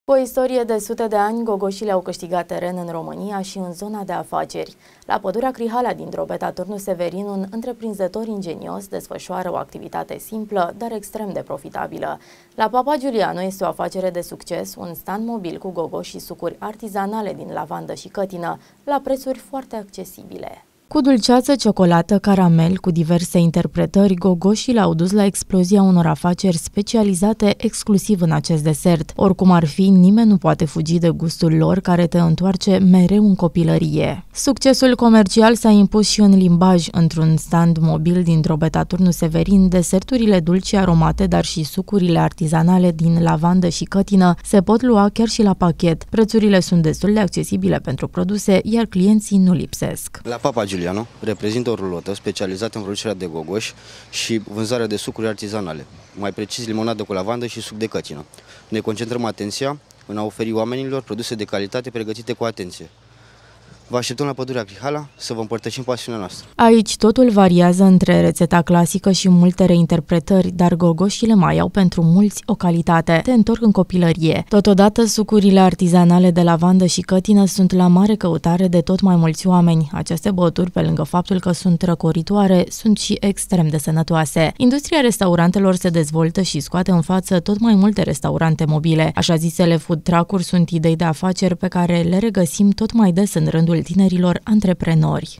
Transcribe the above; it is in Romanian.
Cu o istorie de sute de ani, gogoșile au câștigat teren în România și în zona de afaceri. La pădurea Crihala din Drobeta, Turnul Severin, un întreprinzător ingenios desfășoară o activitate simplă, dar extrem de profitabilă. La Papa Giuliano este o afacere de succes, un stand mobil cu gogoși și sucuri artizanale din lavandă și cătină, la prețuri foarte accesibile. Cu dulceață, ciocolată, caramel, cu diverse interpretări, gogoșii l-au dus la explozia unor afaceri specializate exclusiv în acest desert. Oricum ar fi, nimeni nu poate fugi de gustul lor, care te întoarce mereu în copilărie. Succesul comercial s-a impus și în limbaj. Într-un stand mobil din Drobeta, Turnul Severin, deserturile dulci aromate, dar și sucurile artizanale din lavandă și cătină se pot lua chiar și la pachet. Prețurile sunt destul de accesibile pentru produse, iar clienții nu lipsesc. La Papa Giuliano reprezintă o rulotă specializată în producerea de gogoși și vânzarea de sucuri artizanale, mai precis limonadă cu lavandă și suc de cătină. Ne concentrăm atenția în a oferi oamenilor produse de calitate pregătite cu atenție. Vă așteptăm la pădurea Crihala să vă împărtășim pasiunea noastră. Aici totul variază între rețeta clasică și multe reinterpretări, dar gogoșile mai au pentru mulți o calitate. Te întorc în copilărie. Totodată, sucurile artizanale de lavandă și cătină sunt la mare căutare de tot mai mulți oameni. Aceste băuturi, pe lângă faptul că sunt răcoritoare, sunt și extrem de sănătoase. Industria restaurantelor se dezvoltă și scoate în față tot mai multe restaurante mobile. Așa zisele food truck-uri sunt idei de afaceri pe care le regăsim tot mai des în rândul tinerilor antreprenori.